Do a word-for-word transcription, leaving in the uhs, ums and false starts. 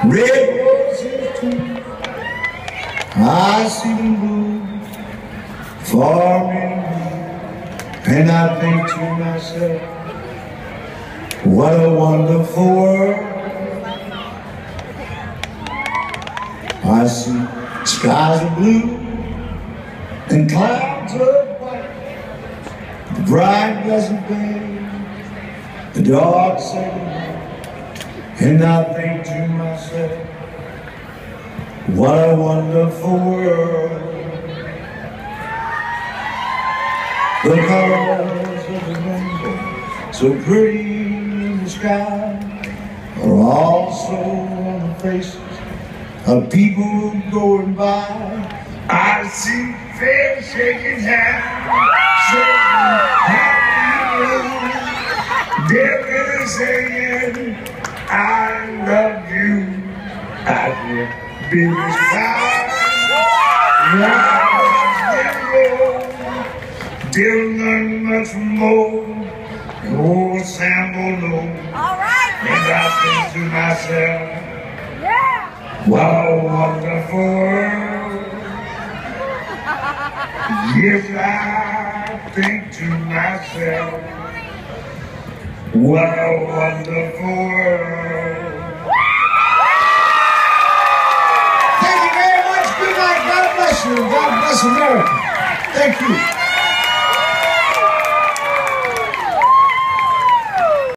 red roses too. I see them bloom for me, and I think to myself, what a wonderful world. I see skies of blue and clouds of white, the bright pleasant day, the dark sacred night, and I think to myself, what a wonderful world. The colors of the rainbow, so pretty in the sky, are also on the faces of people going by. I see fair shaking hands, they're saying, I love you. I hear baby sigh, they'll learn much more. Oh, Sam will know. All right. And I think to myself, yeah, what a wonderful world. Yes, I think to myself, what a wonderful world. Thank you very much. Good night. God bless you. God bless America. Thank you.